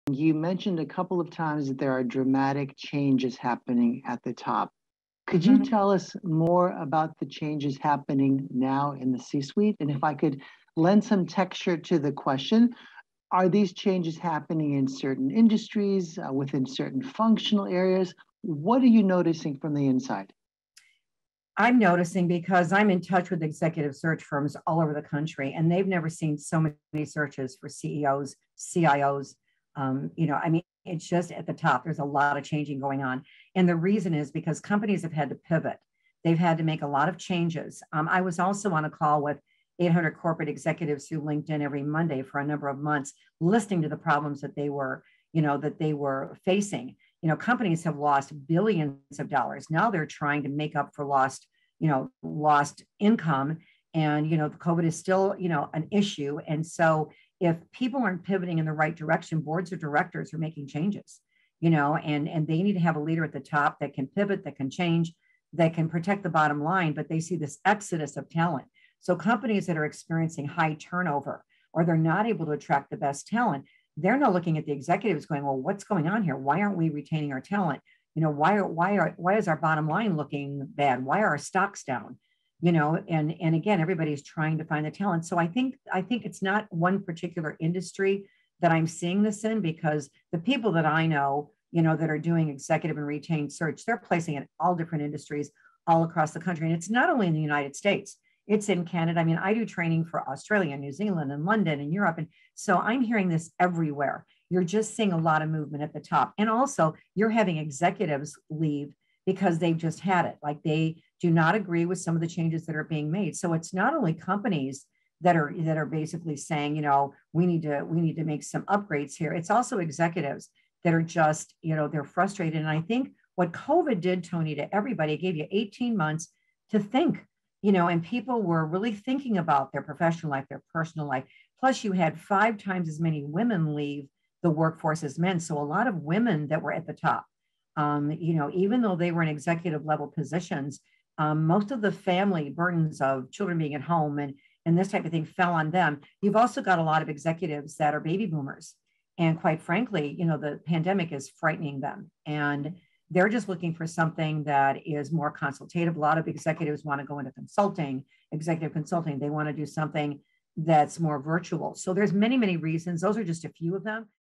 You mentioned a couple of times that there are dramatic changes happening at the top. Could you Mhm. tell us more about the changes happening now in the C-suite? And if I could lend some texture to the question, are these changes happening in certain industries, within certain functional areas? What are you noticing from the inside? I'm noticing because I'm in touch with executive search firms all over the country, and they've never seen so many searches for CEOs, CIOs. I mean, it's just at the top. There's a lot of changing going on. And the reason is because companies have had to pivot. They've had to make a lot of changes. I was also on a call with 800 corporate executives through LinkedIn every Monday for a number of months, listening to the problems that they were facing. Companies have lost billions of dollars. Now they're trying to make up for lost income. And, the COVID is still, an issue. And so if people aren't pivoting in the right direction, boards of directors are making changes, and they need to have a leader at the top that can pivot, that can change, that can protect the bottom line. But they see this exodus of talent. So companies that are experiencing high turnover or they're not able to attract the best talent, they're now looking at the executives going, well, what's going on here? Why aren't we retaining our talent? Why is our bottom line looking bad? Why are our stocks down? And again, everybody's trying to find the talent. So I think it's not one particular industry that I'm seeing this in, because the people that I know, that are doing executive and retained search, they're placing in all different industries all across the country. And it's not only in the United States, it's in Canada. I mean, I do training for Australia, New Zealand, and London and Europe. And so I'm hearing this everywhere. You're just seeing a lot of movement at the top. And also, you're having executives leave because they've just had it. Like, they do not agree with some of the changes that are being made. So it's not only companies that are basically saying, we need to make some upgrades here. It's also executives that are just, they're frustrated. And I think what COVID did, Tony, to everybody, it gave you 18 months to think, and people were really thinking about their professional life, their personal life. Plus, you had 5 times as many women leave the workforce as men. So a lot of women that were at the top, even though they were in executive level positions, most of the family burdens of children being at home and this type of thing fell on them. You've also got a lot of executives that are baby boomers. And quite frankly, the pandemic is frightening them. And they're just looking for something that is more consultative. A lot of executives want to go into consulting, executive consulting. They want to do something that's more virtual. So there's many, many reasons. Those are just a few of them.